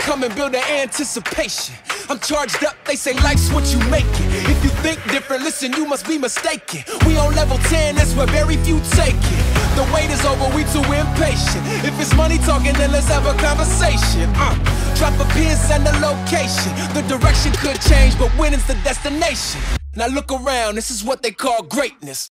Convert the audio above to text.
come and build an anticipation. I'm charged up, they say life's what you make it. If you think different, listen, you must be mistaken. We on level 10, that's where very few take it. The wait is over, we too impatient. If it's money talking, then let's have a conversation. Drop a pin, send a location. The direction could change, but winning's the destination. Now look around, this is what they call greatness.